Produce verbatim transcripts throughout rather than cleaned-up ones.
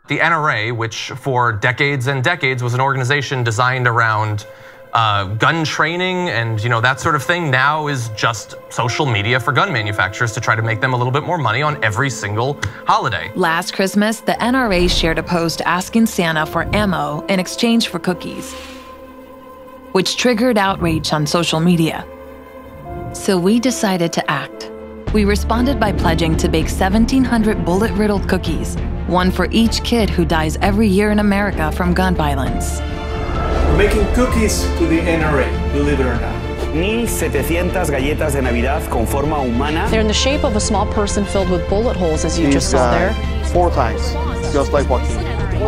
The N R A, which for decades and decades was an organization designed around uh, gun training and you know that sort of thing, now is just social media for gun manufacturers to try to make them a little bit more money on every single holiday. Last Christmas, the N R A shared a post asking Santa for ammo in exchange for cookies, which triggered outrage on social media. So we decided to act. We responded by pledging to bake seventeen hundred bullet-riddled cookies, one for each kid who dies every year in America from gun violence. We're making cookies to the N R A, believe it or not. mil setecientas galletas de Navidad con forma humana. They're in the shape of a small person filled with bullet holes, as you He's, just saw uh, there. Four times, just like Joaquin.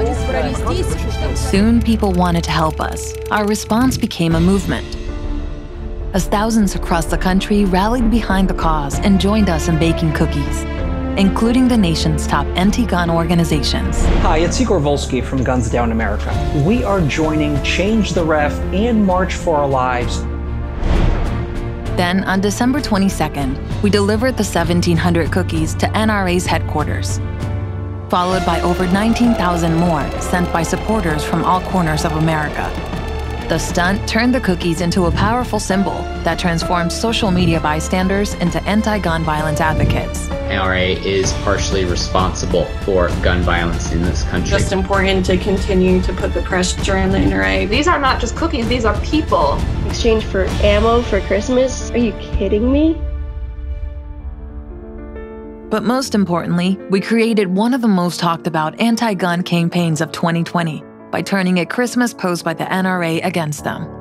Soon, people wanted to help us. Our response became a movement, as thousands across the country rallied behind the cause and joined us in baking cookies, including the nation's top anti-gun organizations. Hi, it's Igor Volsky from Guns Down America. We are joining Change the Ref and March for Our Lives. Then, on December twenty-second, we delivered the seventeen hundred cookies to N R A's headquarters, followed by over nineteen thousand more sent by supporters from all corners of America. The stunt turned the cookies into a powerful symbol that transformed social media bystanders into anti-gun violence advocates. N R A is partially responsible for gun violence in this country. Just important to continue to put the pressure on the N R A. These are not just cookies, these are people. Exchange for ammo for Christmas? Are you kidding me? But most importantly, we created one of the most talked about anti-gun campaigns of twenty twenty by turning a Christmas post by the N R A against them.